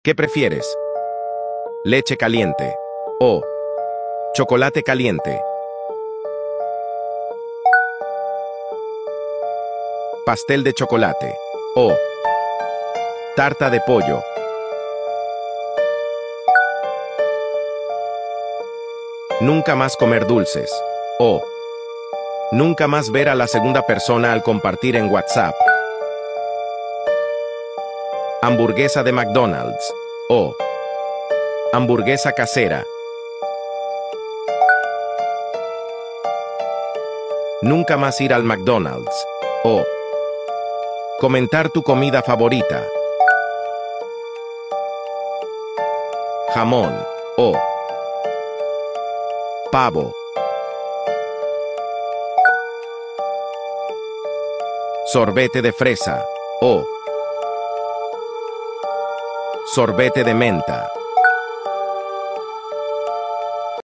¿Qué prefieres? ¿Leche caliente o chocolate caliente? ¿Pastel de chocolate o tarta de pollo? ¿Nunca más comer dulces o nunca más ver a la segunda persona al compartir en WhatsApp? ¿Hamburguesa de McDonald's o hamburguesa casera? ¿Nunca más ir al McDonald's o comentar tu comida favorita? ¿Jamón o pavo? ¿Sorbete de fresa o sorbete de menta?